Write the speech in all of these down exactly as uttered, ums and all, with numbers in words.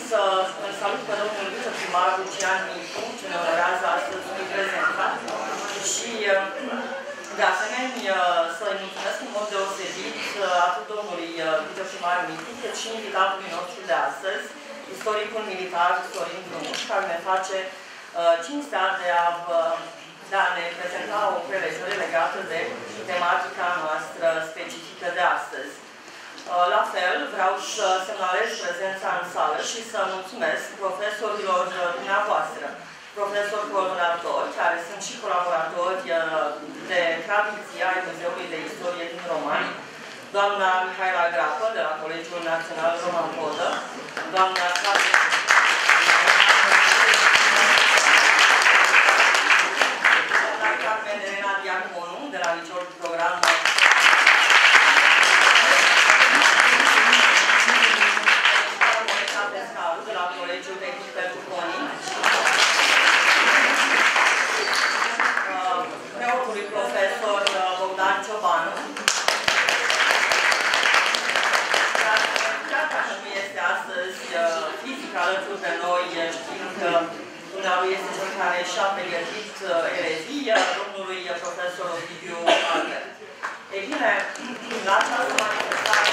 să îl salut pe domnul viceprimar Lucian Micu, ce ne onorează astăzi cu prezența. Și, de asemenea, să-i mulțumesc în mod deosebit atât domnului viceprimar Micu, cât și invitatului nostru de astăzi, istoricul militar Sorin Drumuș, care ne face cinstea de a, de a ne prezenta o prelegere legată de tematica noastră specifică de astăzi. La fel, vreau să semnalez prezența în sală și să mulțumesc profesorilor dumneavoastră, profesori coordonatori, care sunt și colaboratori de tradiție ai Muzeului de Istorie din Romani, doamna Mihaela Grapă, de la Colegiul Național Roman Podă, doamna Carmen Elena Diaconu, de la Liceul Program de la Colegiul Tehnic pentru Conii, preotului profesor Bogdan Ciobanu, care, chiar dacă nu este astăzi fizic alături de noi, știm că dumnealui este cel care și-a pregătit elevia domnului profesor Ovidiu Albert. Ei bine, la această manifestare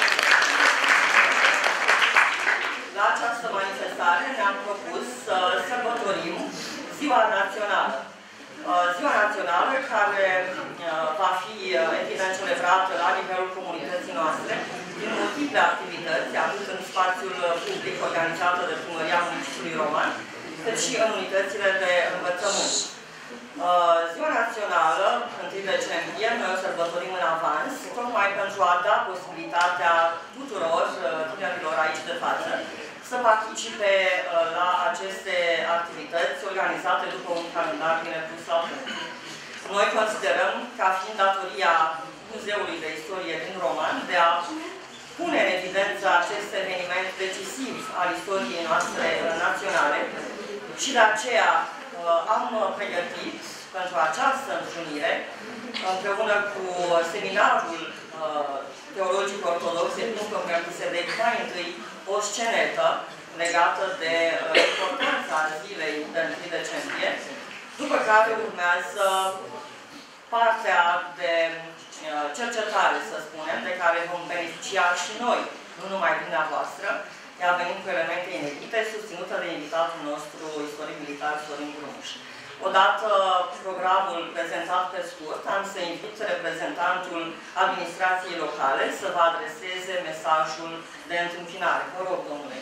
La această manifestare ne-am propus să sărbătorim Ziua Națională. Ziua Națională care va fi, evident, celebrată la nivelul comunității noastre din multiple activități, atât în spațiul public organizat de Primăria Municipiului Roman, cât și în unitățile de învățământ. Ziua Națională, întâi decembrie, noi o sărbătorim în avans, tocmai pentru a da posibilitatea tuturor tinerilor aici de față să participe la aceste activități organizate după un calendar bine pus la punct. Noi considerăm ca fiind datoria Muzeului de Istorie din Roman de a pune în evidență acest eveniment decisiv al istoriei noastre naționale și de aceea am pregătit pentru această întrunire, împreună cu seminarul teologic ortodox Episcopul se dedica întâi o scenetă legată de importanța zilei de întâi decembrie, după care urmează partea de cercetare, să spunem, de care vom beneficia și noi, nu numai dumneavoastră, ea venit cu elemente inedite, susținută de invitatul nostru, istoric militar Sorin Drumuș. Odată programul prezentat pe scurt, am să invit reprezentantul administrației locale să vă adreseze mesajul de întâmpinare. Vă rog, domnule.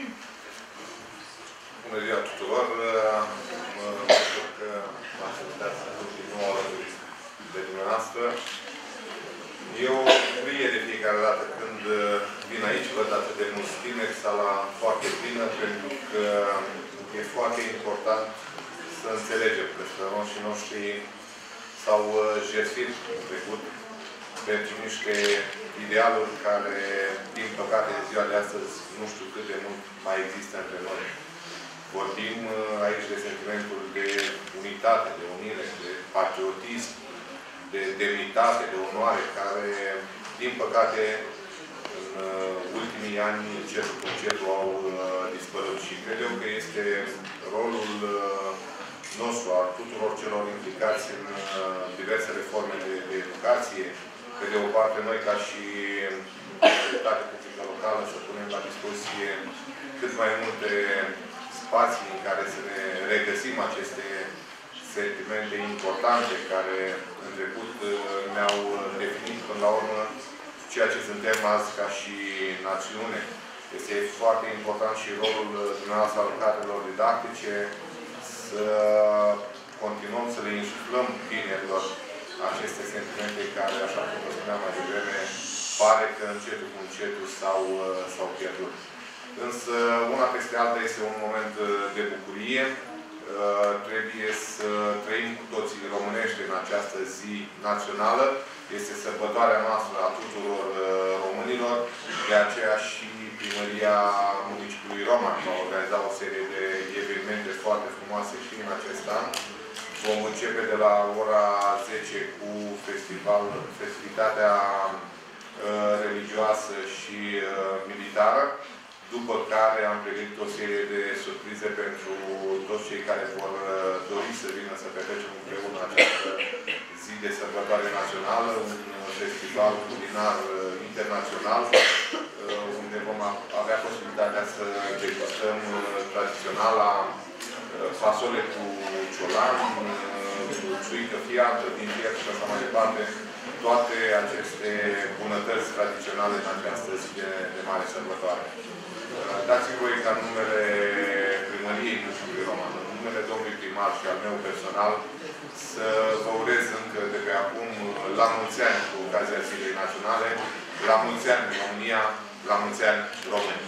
Bună ziua tuturor! Mă bucur că m-ați invitat să din nou alături de dumneavoastră. E o bucurie de fiecare dată când vin aici, văd atât de mulți tineri, sala foarte plină, pentru că e foarte important să înțelegem că strămoșii noștri s-au jertfit în trecut pentru niște idealuri care, din păcate, ziua de astăzi, nu știu cât de mult mai există între noi. Vorbim aici de sentimentul de unitate, de unire, de patriotism, de demnitate, de onoare, care, din păcate, în ultimii ani, încetul cu încetul, au dispărut. Și cred eu că este rolul nostru, al tuturor celor implicați în diversele forme de, de educație, pe de o parte noi, ca și autoritate publică locală, să punem la dispoziție cât mai multe spații în care să ne regăsim aceste sentimente importante care în trecut ne-au definit până la urmă ceea ce suntem azi ca și națiune. Este foarte important și rolul dumneavoastră al cadrelor didactice să continuăm să le insuflăm tinerilor aceste sentimente care, așa cum vă spuneam mai devreme, pare că încetul cu încetul s-au pierdut. Însă, una peste alta este un moment de bucurie. Trebuie să trăim cu toții românești în această zi națională. Este sărbătoarea noastră a tuturor românilor. De aceea și Primăria Municipiului Roman va organiza o serie de evenimente foarte frumoase și în acest an. Vom începe de la ora zece cu festival, festivitatea uh, religioasă și uh, militară, după care am pregătit o serie de surprize pentru toți cei care vor dori să vină să petrecem împreună această zi de sărbătoare națională, un festival culinar internațional, unde vom avea posibilitatea să degustăm tradiționala fasole cu ciolan, țuică fiată, din fiert și așa mai departe, toate aceste bunătăți tradiționale în această zi de, de mare sărbătoare. Dați-mi voi ca numele Primăriei Municipiului Roman, în numele domnului primar și al meu personal, să vă urez încă de pe acum la mulți ani cu ocazia Zilei Naționale, la mulți ani România, la mulți ani români.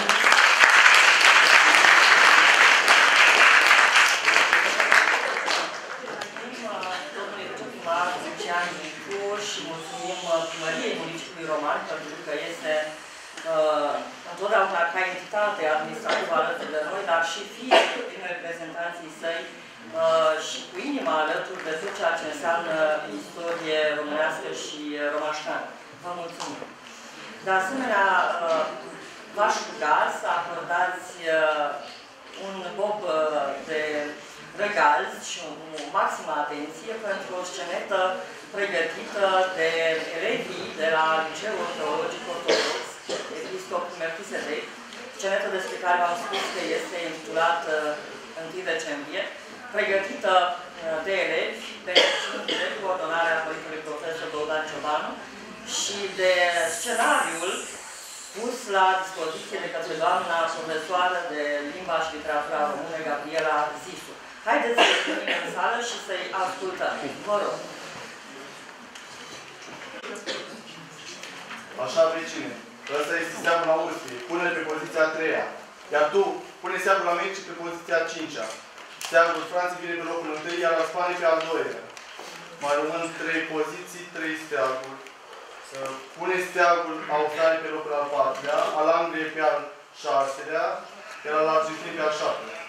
Și mulțumim Primăriei Municipiului Roman pentru că este uh, întotdeauna ca entitate administrativă alături de noi, dar și fie prin reprezentanții săi uh, și cu inima alături de tot ceea ce înseamnă istorie românească și romașcană. Vă mulțumim! De asemenea, uh, v-aș ruga să acordați uh, un bob uh, de regalzi și o maximă atenție pentru o scenetă pregătită de elevii de la Liceul Teologic Ortodox Episcop Melchisedec, scenetă despre care v-am spus că este intitulată întâi decembrie, pregătită de elevi, de coordonarea Părintelui Profesor Bogdan Ciobanu și de scenariul pus la dispoziție de către doamna profesoară de limba și literatura română, Gabriela Zisu. Haideți să venim în sală și să-i ascultăm. Vă rog. Așa, vecine. Ăsta este steagul Austriei. Pune-l pe poziția a treia. Iar tu, pune steagul Americii pe poziția a cincea. Steagul Franței vine pe locul întâi, iar al Spaniei pe al doilea. Mai rămân trei poziții, trei steaguri. Pune steagul Australiei pe locul al patrulea, al Angliei pe al șaselea, iar al Argentinii pe al șaptelea.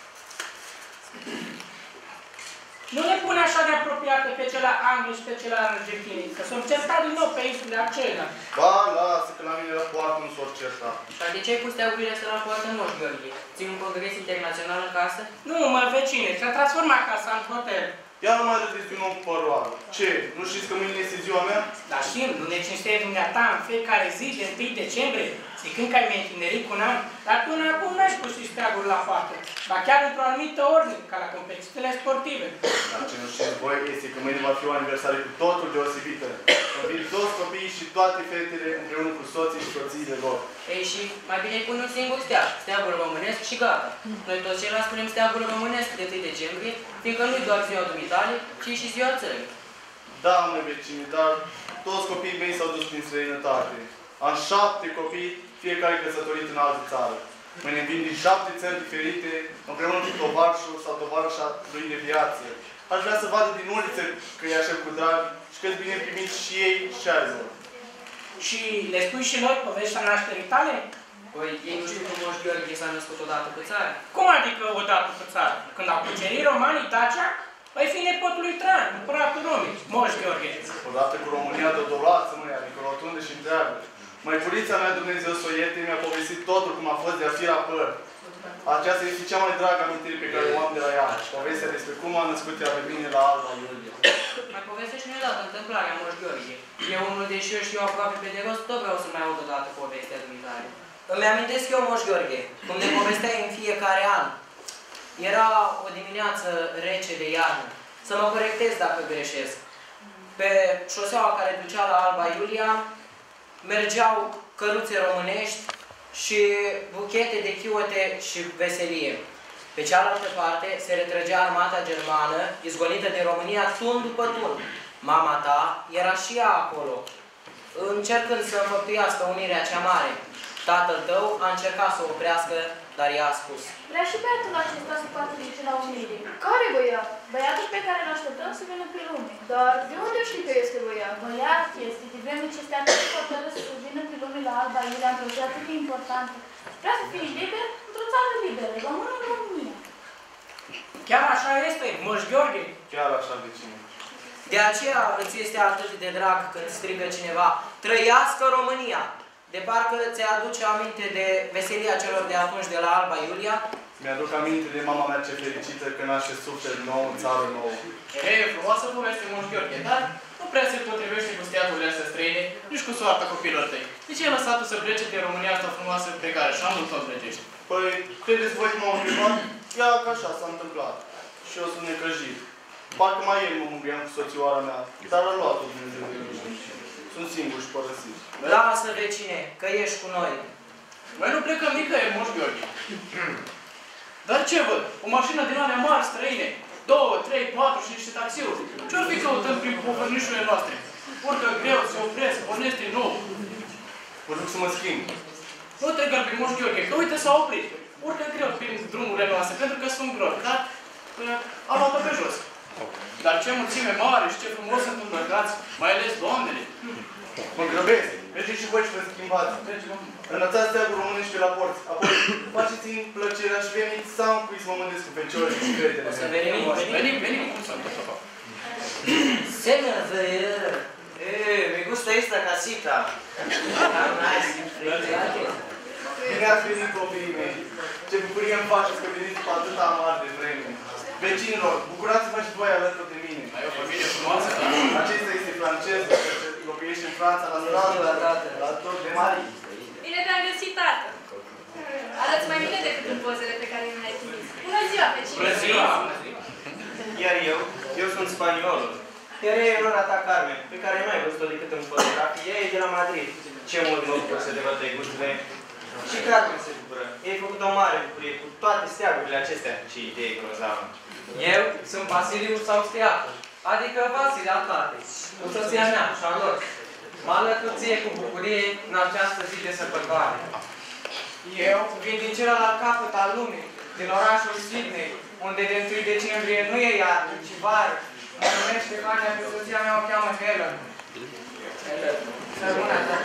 Nu le pune așa de apropiate pe cele Anglii și pe cele Argentinii, că s-au certat din nou pe insulele acelea. Ba, lasă, că la mine la poartă nu s-au certat. Dar de ce ai pus steagurile astea la poartă, Moș Gheorghe? Ții un congres internațional în casă? Nu, mă, vecine, și-a transformat casa în hotel. Ia nu mai râdeți din nou cu păroară. Ce? Nu știți că mâine este ziua mea? Dar știm, nu ne cinsteie dumneata în fiecare zi de întâi decembrie, zicând că ai mai întinerit cu un an, dar până acum n-ai pus și steaguri la poartă, ba chiar într-o anumită ordine, ca la competițiile sportive. Dar ce nu știți voi este că mâine va fi o aniversare cu totul deosebită. Când vin toți copiii și toate fetele împreună cu soții și soțiile lor. Ei, și mai bine pun un singur steag, steagul românesc și gata. Noi toți ceilalți spunem steagul românesc de întâi decembrie, fiindcă nu-i doar ziua dumitale, ci și ziua țării. Da, mă, vecine, dar toți copiii mei s-au dus prin străinătate. Am șapte copii, fiecare căsătorit în altă țară. Mâine vin din șapte țări diferite, împreună cu tovarșul sau tovarășa lui de viață. Aș vrea să vadă din uliță că e așa cu drag și că-s bine primiți și ei și ai lor. Și le spui și lor povestea nașterii tale? Păi, ei nu știu cum Moș Gheorghe s-a născut odată pe țară. Cum adică odată pe țară? Când au cucerit romanii Dacia, păi fi nepotul lui Traian, împăratul Romei, Moș Gheorghe. Odată cu România de dolață, măi, adică rotundă și întreagă. Măiculița mea, Dumnezeu să o ierte, mi-a povestit totul cum a fost de a fi la păr. Aceasta este cea mai dragă amintire pe care o am de la ea. Povestea despre cum a născut ea pe mine la Alba Iulia. Mai povestește-mi odată întâmplarea, Moș Gheorghe. Eu unul, deși eu știu aproape pe de rost, tot vreau să mai aud odată povestea dumitare. Îmi amintesc eu, Moș Gheorghe, cum ne povesteai în fiecare an. Era o dimineață rece de iarnă. Să mă corectez dacă greșesc. Pe șoseaua care ducea la Alba Iulia mergeau căruțe românești și buchete de chiote și veselie. Pe cealaltă parte se retrăgea armata germană, izgonită de România tun după tun. Mama ta era și ea acolo, încercând să înfăptuiască unirea cea mare. Tatăl tău a încercat să o oprească, dar ea a spus: Vrea și băiatul acesta să poată duce la unire. Care băiat? Băiatul pe care îl așteptăm să vină pe lume. Dar de unde știi că este băiat? Băiat este, de vreme ce este atât de hotărât să vină pe lume la Alba Iulia, într-o zi atât de importantă. Vrea să fie liber într-o țară liberă, română în România. Chiar așa este, Moș Gheorghe. Chiar așa, vecine. De aceea îți este atât de drag când strigă cineva: Trăiască România! De parcă ți-aduce aminte de veselia celor de atunci de la Alba Iulia? Mi-aduc aminte de mama mea ce fericită că naște suflet nou în țară nouă. E frumoasă poveste, Moș Gheorghe, dar nu prea se potrivește cu steaturile astea străine, nici cu soarta copilor tăi. De ce ai lăsat-o să plece din România asta frumoasă pe care și anul tot plăcești? Păi, credeți voi că m-am întrebat? Ia că așa s-a întâmplat. Și eu sunt necăjit. Parcă mai ieri mă mângâiam cu soțioara mea, dar a luat-o Dumnezeu de mine. Sunt singur și părăsit. Lasă, vecine, că ești cu noi. Noi nu plecăm nicăieri, Moș Gheorghe. Dar ce văd? O mașină din alea mari, străine. Două, trei, patru și niște taxiuri. Ce-or fi căutăm prin povărnișurile noastre? Urcă greu, se opresc, pornesc din nou. Mă duc să mă schimb. Nu te grăbi, Moș Gheorghe, că uite s-a oprit. Urcă greu prin drumurile noastre, pentru că sunt gropi, dar a luat-o pe jos. Dar ce mulțime mare și ce frumos sunt îmbrăcați, mai ales doamnele. Mă grăbesc. Mergeți și voi și vă schimbați. Înălțați steagul românești pe la porți. Apoi faceți-mi plăcerea și veniți să am cui să mă mândesc cu feciorii și fetele. Să venim, venim, venim, cum să Semnă văieră. Eh, me gusta esta casita. Bine ați venit, copiii mei. Ce bucurie îmi faceți că veniți cu atâta mare de vreme. Vecinilor, bucurați-vă și voi alături de mine. Ai o familie frumoasă, da? Acesta este francez, locuiește în Franța, la Milano, la dată, la tot de mari. Bine te-am găsit, tată! Arăți mai bine decât în pozele pe care mi le-ai trimis. Bună ziua, vecine! Bună ziua! Iar eu, eu sunt spaniolul. Iar ea e Nora ta Carmen, pe care nu ai văzut-o decât în fotografie, ea e de la Madrid. Ce mult mă bucur să te văd de gusturile. Și Carmen se bucură. Ei ai făcut o mare bucurie cu toate steagurile acestea. Ce idee grozavă! Eu sunt Vasilius Austriacul, adică Vasile al tatei, cu soția mea, Charlotte. Mă alătur ție cu bucurie în această zi de sărbătoare. Eu vin din celălalt capăt al lumii, din orașul Sydney, unde de întâi decembrie nu e iarnă, ci vară. Mă numește Fania, pe soția mea o cheamă Helen. Helen. Sărmâna ta.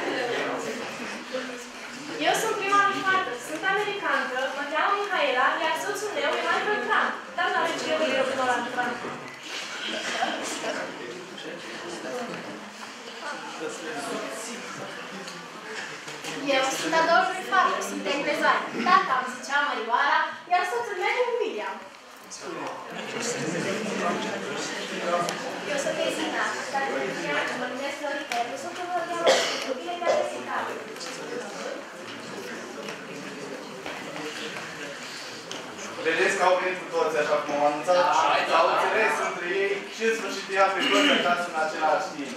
Eu sunt prima lui fată, sunt americancă, mă cheamă Mihaela, iar soțul meu e Michael Trump. Dar nu are ce eu cu Donald Trump. Eu sunt a doua lui fată, sunt englezar. Tata îmi zicea Marioara, iar soțul meu e William. Eu sunt Ezina, dar mă numesc Floritel, eu sunt Floritel, bine te-am găsit, tată. Vedeți că au venit cu toți, așa cum am anunțat, și au înțeles între ei și în sfârșit ia pe toți acasă în același timp.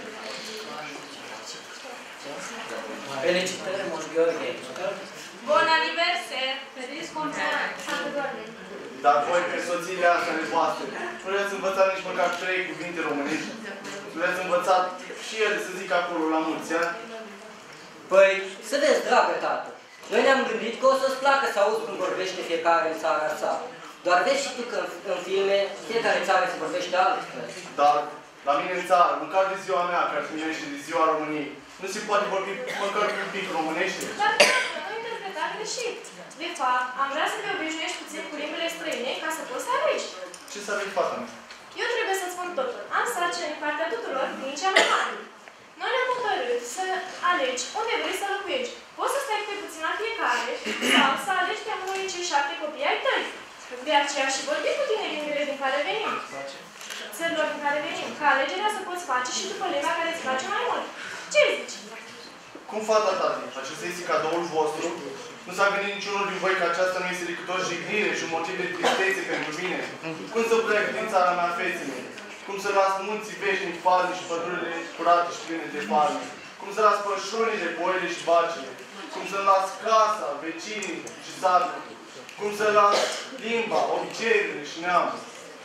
Felicitări, Moș Gheorghe. Bun aniversar! Feliz cumpleaños! Santo Doamne! Dar voi, pe soțiile astea de voastre, nu le-ați învățat nici măcar trei cuvinte românești? Nu le-ați învățat și ele să zic acolo la mulți ani? Păi, să vezi, dragă tată, noi ne-am gândit că o să-ți placă să auzi cum vorbește fiecare în țara sa. Doar vezi și tu că în, în filme fiecare țară se vorbește altfel. Dar, la mine în țară, măcar de ziua mea, care se numește de ziua României, nu se poate vorbi măcar un pic românește? Dar nu interpreta greșit. De fapt, am vrea să te obișnuiești puțin cu limbile străine ca să poți să alegi. Ce să alegi, fata mea? Eu trebuie să-ți spun totul. Am sarcină din partea tuturor din cea mai mare. Noi ne-am hotărât să alegi unde vrei să locuiești. Poți să stai pe puțin la fiecare sau să alegi pe unul din cei șapte copii ai tăi. De aceea și vorbi cu tine limbile din care venim. Țărilor din care venim. Ca alegerea să poți face și după limba care îți place mai mult. Ce zici? Cum, fata tati? Acesta este cadoul vostru? Nu s-a gândit niciunul din voi că aceasta nu este decât o jignire și un motiv de tristețe pentru mine? Cum să plec din țara mea, fețele? Cum să las munții veșnici falni și pădurile curate și pline de palme? Cum să las pășunile, boile și vacile? Cum să las casa, vecinii și satul? Cum să las limba, obiceiurile și neamul?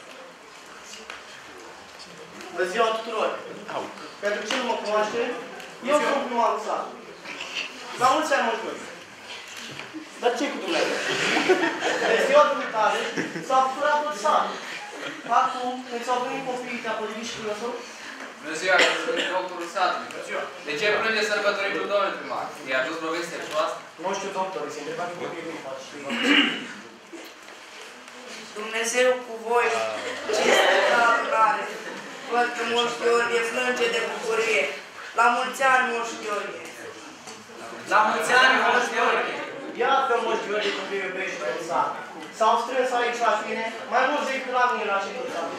Bună ziua tuturor! Pentru cine nu mă cunoaște, eu sunt primarul satului. La mulți ani mult. Dar ce cu Dumnezeu? De ziua dumneavoastră s-a furat tot satul. Acum, când s-au venit copiii, te-a potrivit și cu lăsău? Bună ziua, că sunt doctorul satului. De ce plânge sărbătoritul domnului primar? I-a adus povestea și asta? Nu știu, doctor, se întreba cu copiii mei, faci. Dumnezeu cu voi, cinste la adunare. Văd că Moș Gheorghe plânge de bucurie. La mulți ani, Moș Gheorghe. La mulți ani, Moș Gheorghe! Iată, Moș Gheorghe, cum te iubești pe sat. S-au strâns aici la tine, mai mulți decât la mine la centru sat.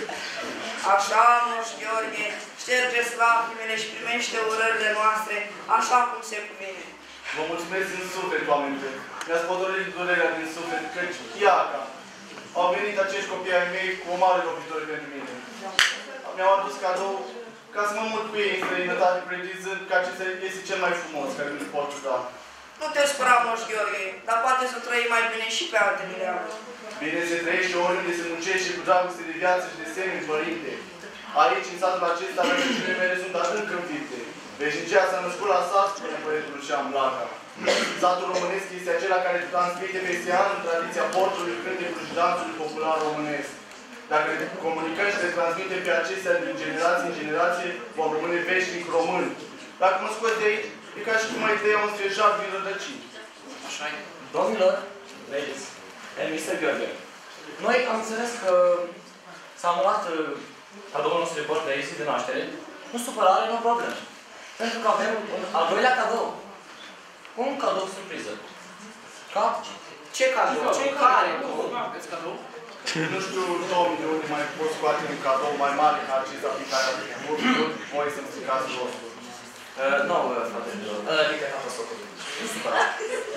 Așa, Moș Gheorghe, șterge-ți lacrimile și primește urările noastre, așa cum se cuvine. Vă mulțumesc din suflet, oameni buni. Mi-ați podorit durerea din suflet, căci, iată, au venit acești copii ai mei cu o mare lovitură pentru mine. Mi-au adus cadou ca să mă mut cu ei în străinătate, precizând că acesta este cel mai frumos care mi-l pot da. Nu te spăra, Moș Gheorghe, dar poate să trăi mai bine și pe alte mireale. Bine se trăiește oriunde se muncește cu dragoste de viață și de semne, părinte. Aici, în satul acesta, rădăcinile mele sunt adânc înfipte. Veșnicia s-a născut la sat, spune părintul Șam Blaca. Satul românesc este acela care transmite peste an tradiția portului, cântecului și dansului popular românesc. Dacă le comunicăm și le transmitem pe acestea din generație în generație, vom rămâne veșnic români. Dacă mă scoți de aici, e ca și cum ai tăia un strejar din rădăcini. Așa e. Domnilor, ladies, and mister Gheorghe, noi am înțeles că s-a anulat cadoul nostru de birthday de naștere. Nu supărare, nu problemă. Pentru că avem un al doilea cadou. Un cadou surpriză. Ca? Ce cadou? Ce care? Aveți cadou? Nu știu, Tomi, de unde mai pot scoate un cadou mai mare ca acesta pe care am vrut voi să-mi stricați rostul. Nu, frate, adică a fost făcut. Nu supărare.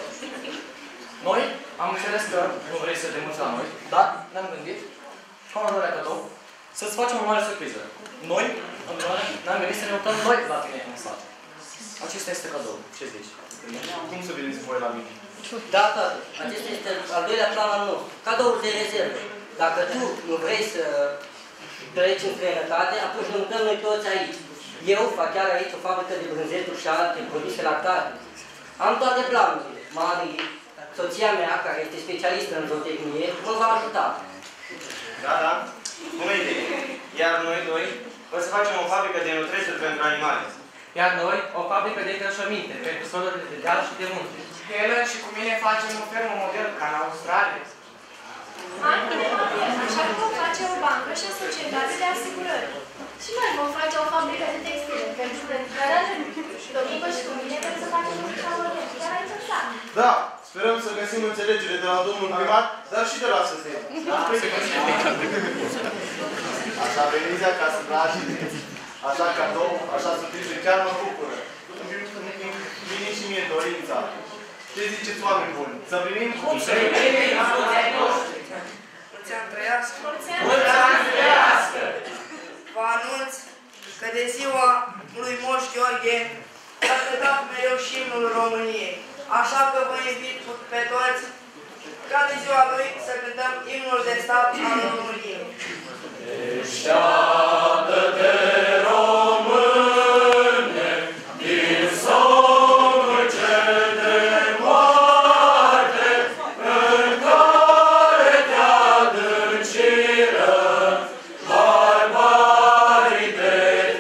Noi am înțeles că nu vrei să te muți la noi, dar ne-am gândit, ca un al doilea cadou, să-ți facem o mare surpriză. Noi, împreună, ne-am gândit să ne uităm noi la tine în sat. Acesta este cadou. Ce zici? Cum să veniți voi la mine? Da, tată. Acesta este al doilea plan al nostru. Cadoul de rezervă. Dacă tu nu vrei să treci în străinătate, atunci ne mutăm noi toți aici. Eu fac chiar aici o fabrică de brânzeturi și alte produse lactate. Am toate planurile. Mari, soția mea, care este specialistă în zootehnie, mă va ajuta. Da, da. Bună idee. Iar noi doi o să facem o fabrică de nutrețuri pentru animale. Iar noi o fabrică de încălțăminte pentru solurile de deal și de munte. Helen și cu mine facem o fermă model ca în Australia. Antone, așa că vom face o bancă și o societate de asigurări. Și noi vom face o fabrică de textile pentru predicarea și Domnică și cu mine pentru să facem un șabolet, chiar aici în sat. Da, sperăm să găsim înțelegere de la domnul primar, dar și de la săsei. Așa veniți acasă, dragi, așa cadou, așa surpriză, chiar mă bucură. Vine și mie dorința. Ce ziceți, oameni buni? Să primim? Cum să primim? Mulți ani trăiască! Mulți ani trăiască! Vă anunț că de ziua lui Moș Gheorghe s-a cântat mereu și imnul României. Așa că vă invit pe toți ca de ziua lui să cântăm imnul de stat al României. Deșteaptă-te, române, din somnul cel de moarte, în care te adânciră barbarii de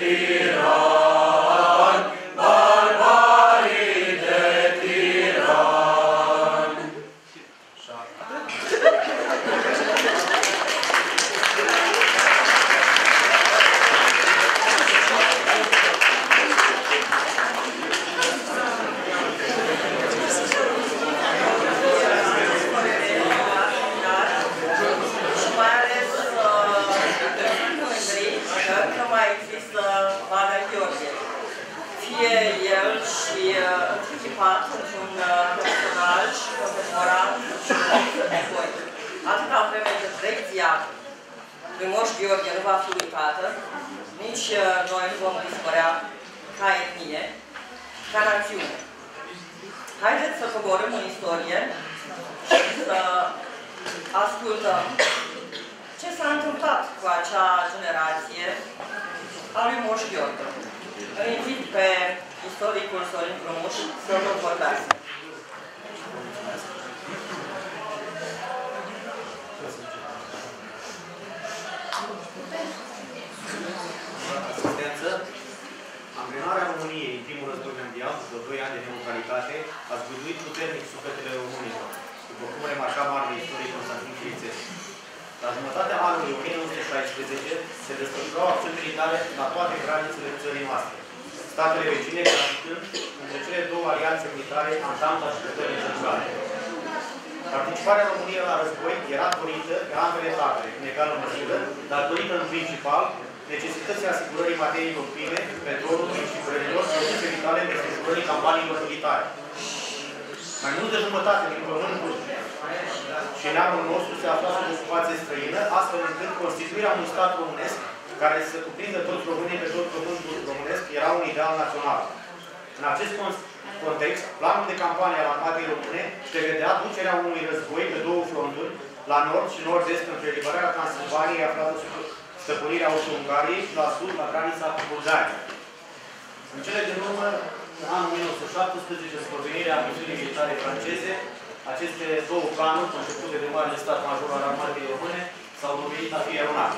tirani, barbarii de tirani. Și mai ales mândri că mai există Valea Gheorghe. Fie el și echipat într-un personal și contemporan și apoi. Atâta vreme de direcția lui Moș Gheorghe nu va fi uitată, nici noi nu vom dispărea ca etnie, ca națiune. Haideți să coborâm în istorie și să ascultăm ce s-a întâmplat cu acea generație a lui Moș Gheorghe. Îl invit pe istoricul Sorin Frumuș să vă vorbească. Asistență. Angrenarea României în primul război mondial, după doi ani de neutralitate, a zguduit puternic sufletele românilor, după cum remarca marele istoric Constantin Chirițescu. La jumătatea anului o mie nouă sute șaisprezece se desfășurau acțiuni militare la toate granițele țării noastre. statele vecine, transitând între cele două alianțe militare, Antanta și puterile centrale. Participarea României la război era dorită de ambele tabere, în egală măsură, dar dorită în principal necesității asigurării materiilor prime, petrolului și brânelor, produse vitale de desfășurării campaniilor militare. Mai mult de jumătate din pământul și neamul nostru se afla sub ocupație străină, astfel încât constituirea unui stat românesc care să cuprindă toți românii pe tot pământul românesc era un ideal național. În acest context, planul de campanie al armatei române prevedea ducerea unui război pe două fronturi, la nord și nord-est, între eliberarea Transilvaniei aflată sub stăpânirea Austro-Ungariei și la sud, la granița cu Bulgaria. În cele din urmă, în anul o mie nouă sute șaptesprezece, în provenirea misiunii militare franceze, aceste două planuri, concepute de Marele Stat Major al Armatei Române, s-au dovedit a fi eronate.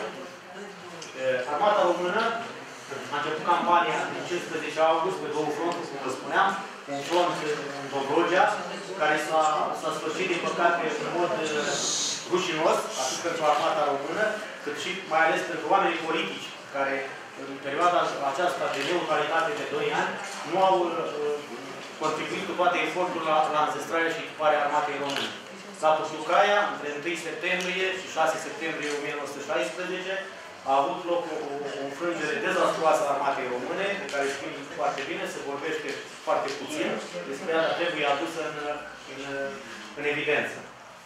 Armata Română a început campania din cincisprezece august pe două fronturi, cum vă spuneam, un front în Dobrogea, care s-a sfârșit, din păcate, în mod rușinos, atât pentru armata română, cât și mai ales pentru oamenii politici, care în perioada aceasta de neutralitate de doi ani nu au uh, contribuit cu toate eforturile la, la înzestrarea și echiparea armatei române. Satul Sucaia, între întâi septembrie și șase septembrie o mie nouă sute șaisprezece, a avut loc o, o înfrângere dezastruoasă a armatei române, de care știm foarte bine, se vorbește foarte puțin, despre ea trebuie adusă în, în, în evidență.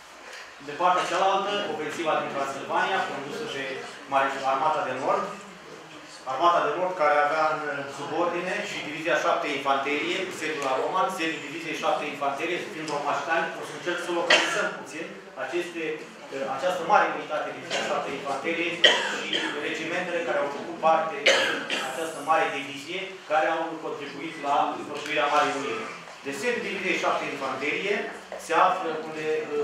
De partea cealaltă, ofensiva din Transilvania, condusă de Armata de Nord, Armata de Nord, care avea în subordine și Divizia șapte Infanterie, cu sediul la Roman, sediul Diviziei șapte Infanterie, fiind romașcani, o să încerc să localizăm puțin aceste, această mare unitate Divizia șapte Infanterie și regimentele care au făcut parte din această mare divizie, care au contribuit la construirea Marii Unire. De sediul Diviziei șapte Infanterie se află unde,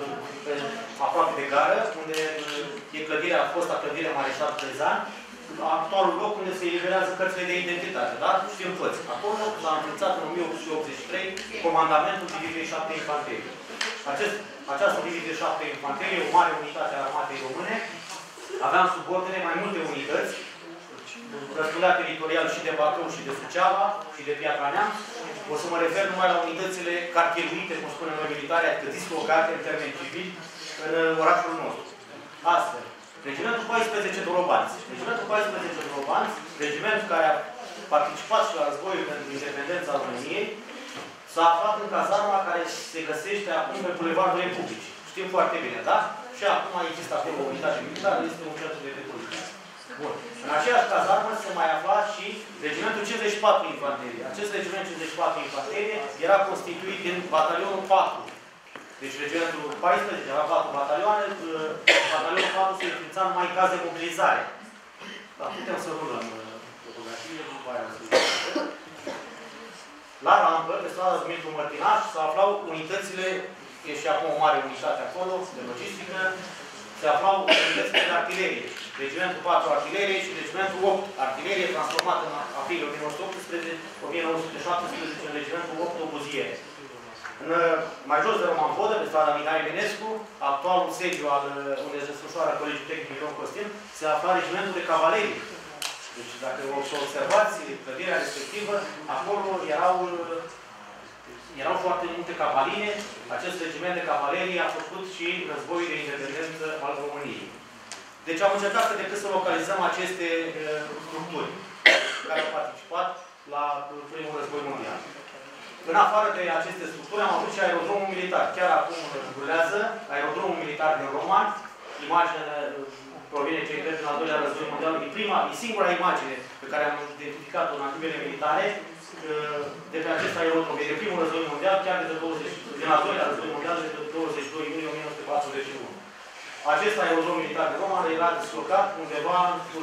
aproape de gară, unde e clădirea, a fost a clădirea Mareșal Trezan, actualul loc unde se eliberează cărțile de identitate, da? Știm toți. Acolo s-a înființat în o mie opt sute optzeci și trei comandamentul Diviziei șapte Infanterie. Acest, această Divizie șapte Infanterie, o mare unitate a armatei române, avea în subordine mai multe unități, răspundea teritorial și de Bacău și de Suceava și de Piatra Neamț. O să mă refer numai la unitățile cartieruite, cum spunem noi militare, adică dislocate în termeni civili în orașul nostru. Astfel, Regimentul paisprezece Dorobanți. Regimentul paisprezece Dorobanți, regimentul care a participat și la războiul pentru independența României, s-a aflat în cazarma care se găsește acum pe Bulevardul Republicii. Știm foarte bine, da? Și acum există acolo o unitate militară, este un centru de depulție. Bun. În aceeași cazarmă se mai afla și regimentul cincizeci și patru Infanterie. Acest regiment cincizeci și patru Infanterie era constituit din batalionul patru. Deci regimentul paisprezece era patru batalioane, batalionul patru se înființa numai în caz de mobilizare. Dar putem să rulăm fotografie, după aia să la rampă, pe strada Dumitru Mărtinaș, se aflau unitățile, e și acum o mare unitate acolo, de logistică, se aflau unitățile de artilerie. Regimentul patru Artilerie și Regimentul opt Artilerie, transformat în aprilie o mie nouă sute optsprezece o mie nouă sute șaptesprezece în Regimentul opt Obuziere. În, mai jos de Roman Vodă, pe strada Mihai Eminescu, actualul sediu al unde se desfășoară Colegiul Tehnic Miron Costin, se afla Regimentul de Cavalerie. Deci, dacă o să observați clădirea respectivă, acolo erau, erau foarte multe cavaline. Acest regiment de cavalerie a făcut și războiul de independență al României. Deci am încercat cât de cât să localizăm aceste uh, structuri care au participat la primul război mondial. În afară de aceste structuri am avut și aerodromul militar. Chiar acum rulează aerodromul militar din Roman. Imaginea provine cei drept din al doilea război mondial. E prima, e singura imagine pe care am identificat-o în activele militare de pe acest aerodrom. E de primul război mondial, chiar de douăzeci, din al doilea război mondial, de douăzeci și doi iunie o mie nouă sute patruzeci și unu. Acest aerodrom militar de Roman era deslocat undeva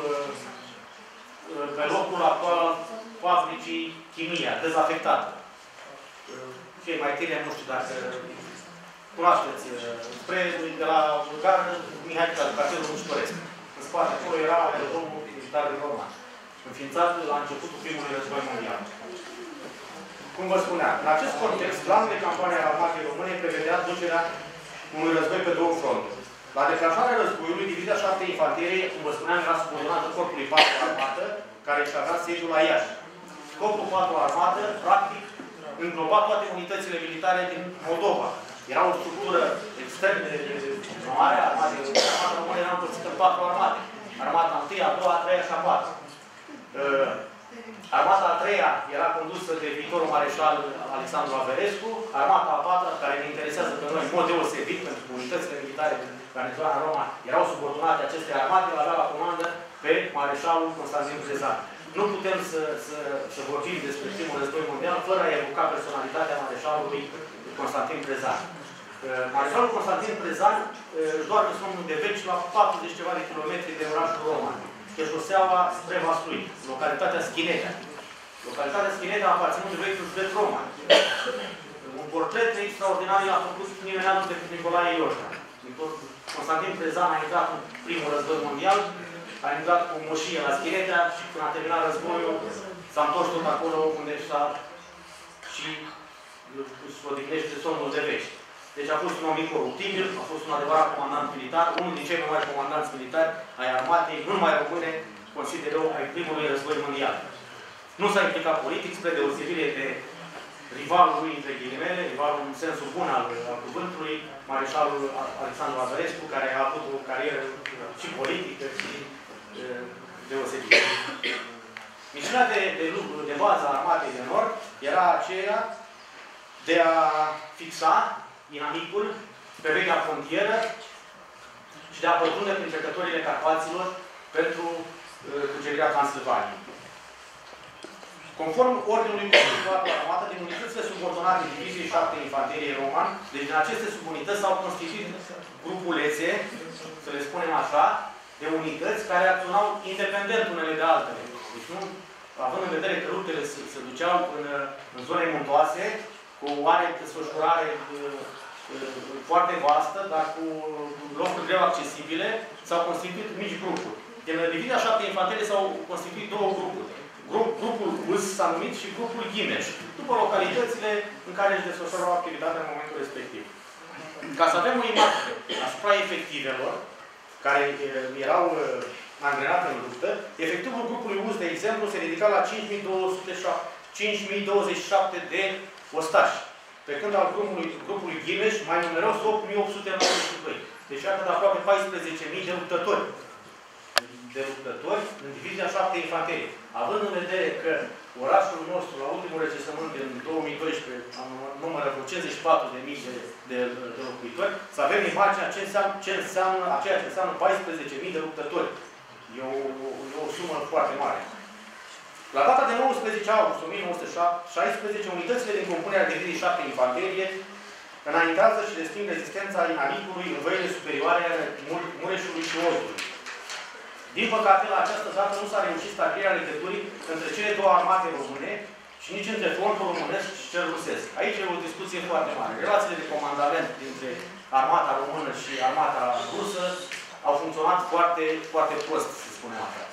pe locul actual fabricii Chimia, dezafectată. Cei mai tineri, nu știu dacă cunoașteți, spre de la gară Mihai Cățu, cartierul Muștoresc. În spate, acolo era aerodromul militar de Roman, înființat la începutul primului război mondial. Cum vă spuneam, în acest context, planul de campanie al armatei române prevedea ducerea unui război pe două fronturi. La declanșarea războiului, Divizia șapte Infanterie, cum vă spuneam, era subordonată Corpului patru Armată, care își avea sediul la Iași. Scopul patru armată, practic, îngloba toate unitățile militare din Moldova. Era o structură extrem de mare, armata română era împărțită în patru armate. Armata întâia, a doua, a treia și a patra. Armata a treia era condusă de viitorul mareșal Alexandru Averescu, armata a patra, care ne interesează pe noi în mod deosebit, pentru că unitățile militare din garnizoana Roma erau subordonate acestei armate, îl avea la comandă pe mareșalul Constantin Brezan. Nu putem să, să, să vorbim despre primul război mondial fără a evoca personalitatea mareșalului Constantin Brezan. Mareșalul Constantin Brezan își doarme somnul de veci la patruzeci ceva de kilometri de orașul Roman, pe șoseaua spre Vaslui, localitatea Schinetea. Localitatea Schinetea a aparținut de vechiul județ Roman. Un portret extraordinar a făcut nimeni altul decât Nicolae Ioșca. Constantin Brezan a intrat în primul război mondial, a intrat cu moșie la Schinetea și când a terminat războiul s-a întors tot acolo unde s-a și își odihnește somnul de veci. Deci a fost un om incoruptibil, a fost un adevărat comandant militar, unul din cei mai mari comandanți militari ai armatei, nu numai române, consider eu, ai primului război mondial. Nu s-a implicat politic, spre deosebire de rivalul lui, între ghilimele, rivalul în sensul bun al, al cuvântului, mareșalul Alexandru Averescu, care a avut o carieră și politică și e, deosebită. Misiunea de, de, de bază a armatei de nord era aceea de a fixa inamicul pe vechea frontieră și de a pătrunde prin trecătorile Carpaților pentru uh, cucerirea Transilvaniei. Conform ordinului constituat de armată, din unitățile subordonate Diviziei șapte Infanterie Roman, deci din aceste subunități s-au constituit grupulețe, să le spunem așa, de unități care acționau independent unele de altele. Deci nu, având în vedere că rutele se, se duceau în, în zone muntoase, cu o oare desfășurare foarte vastă, dar cu locuri greu accesibile, s-au constituit mici grupuri. Din Divizia șapte Infanterie s-au constituit două grupuri. Grup, grupul U S s-a numit și grupul Ghimeș, după localitățile în care își desfășurau activitatea în momentul respectiv. Ca să avem o imagine asupra efectivelor, care erau angrenate în luptă, efectivul grupului U S, de exemplu, se ridica la cinci mii douăzeci și șapte de ostași, pe când al grupului, grupului Ghimeș mai numeros opt mii opt sute nouăzeci și doi. Deci iată de aproape paisprezece mii de luptători. De luptători în Divizia șapte Infanterie. Având în vedere că orașul nostru, la ultimul recensământ din două mii doisprezece, numără vreo cincizeci și patru de mii de, de, de locuitori, să avem imaginea ce înseamnă, ce înseamnă, aceea ce înseamnă paisprezece mii de luptători. E o, e o sumă foarte mare. La data de nouăsprezece august o mie nouă sute șaisprezece, unitățile din compunerea Diviziei șapte Infanterie înaintează și desprind rezistența inanicului în văile superioare ale Mureșului și Oldului. Din păcate, la această dată nu s-a reușit stabilirea legăturii între cele două armate române și nici între frontul românesc și cel rusesc. Aici e o discuție foarte mare. Relațiile de comandament dintre armata română și armata rusă au funcționat foarte, foarte prost, să spunem așa.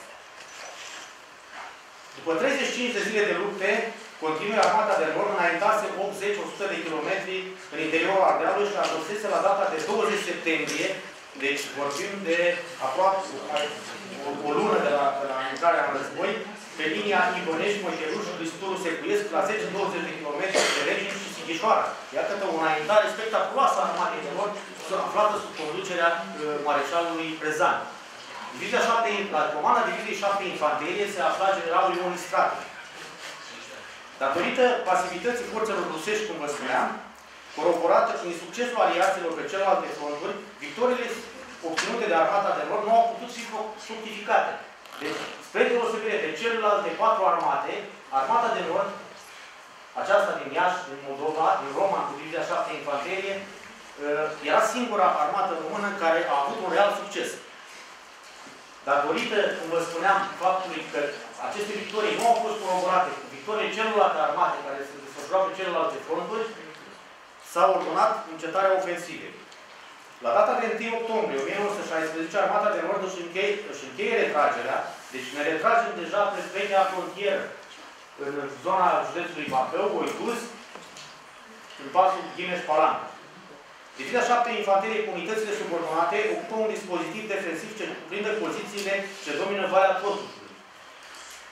După treizeci și cinci de zile de lupte, continue armata de nord înaintase optzeci la o sută de kilometri în interiorul Ardealului și ajunsese la data de douăzeci septembrie, deci vorbim de aproape o, o lună de la, de la intrarea în război, pe linia Ibănești, Măgeruș, Cristuru, Secuiesc, la zece douăzeci de kilometri de Regin și Sighișoara. Iată o înaintare spectaculoasă a armatei de nord, aflată sub conducerea uh, mareșalului Brezan. Divizia șapte, la comanda Diviziei șapte Infanterie se afla generalul Ion Istrate. Datorită pasivității forțelor rusești, cum vă spuneam, coroborată prin succesul aliaților pe celelalte fronturi, victoriile obținute de armata de nord nu au putut fi fructificate. Deci, spre deosebire de celelalte patru armate, armata de nord, aceasta din Iași, din Moldova, din Roma, cu Divizia șapte Infanterie, era singura armată română care a avut un real succes. Datorită, cum vă spuneam, faptului că aceste victorii nu au fost coroborate cu victoriile celorlalte armate care se desfășurau pe celelalte fronturi, s-a ordonat încetarea ofensivei. La data de întâi octombrie o mie nouă sute șaisprezece, armata de nord își încheie, își încheie retragerea, deci ne retragem deja pe vechea frontieră, în zona județului Bacău, Oituz, în pasul Ghimeș-Palanca. Divizia șapte Infanterie cu unitățile subordonate ocupă un dispozitiv defensiv ce cuprinde pozițiile ce domină Valea Totușului.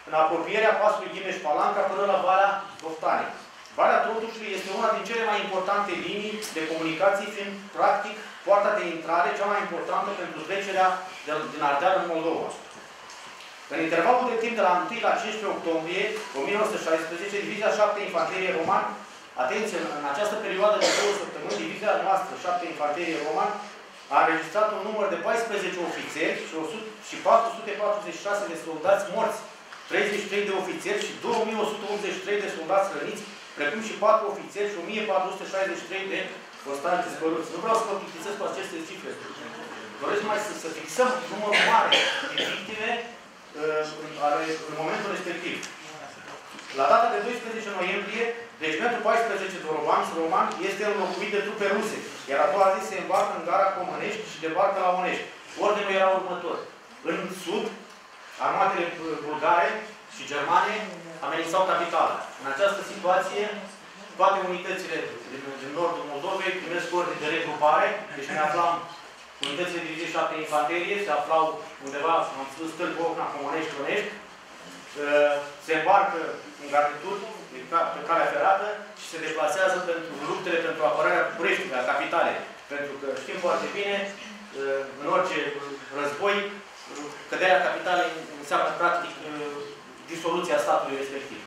în apropierea pasului Ghimeș-Palanca până la Valea Boftanei. Valea Trotușului este una din cele mai importante linii de comunicații, fiind, practic, poarta de intrare cea mai importantă pentru trecerea de, din Ardeal în Moldova. În intervalul de timp de la întâi la cincisprezece octombrie o mie nouă sute șaisprezece, Divizia șapte Infanterie Roman, atenție, în această perioadă de două săptămâni, Divizia noastră șapte Infanterie Roman a înregistrat un număr de paisprezece ofițeri și patru sute patruzeci și șase de soldați morți, treizeci și trei de ofițeri și două mii o sută optzeci și trei de soldați răniți, precum și patru ofițeri și o mie patru sute șaizeci și trei de ostali dispăruți. Nu vreau să vă plictisesc cu aceste cifre. Doresc mai să, să fixăm numărul mare de victime uh, ale, în momentul respectiv. La data de doisprezece noiembrie, regimentul paisprezece de Roman, Roman este înlocuit de trupe ruse, iar a doua zi se îmbarcă în gara Comănești și debarcă la Onești. Ordinul era următor. În sud, armatele bulgare și germane amenințau capitala. În această situație, toate unitățile din, din nordul Moldovei primesc ordini de regrupare, deci ne aflam, unitățile Diviziei șapte Infanterie se aflau undeva, am spus, Târgu Ocna, Comănești, Onești, se îmbarcă în garnituri pe calea ferată și se deplasează pentru luptele pentru apărarea Bucureștiului, a capitalei. Pentru că știm foarte bine, în orice război, căderea capitalei înseamnă practic disoluția statului respectiv.